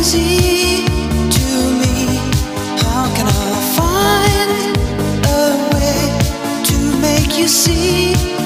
easy to me. How can I find a way to make you see?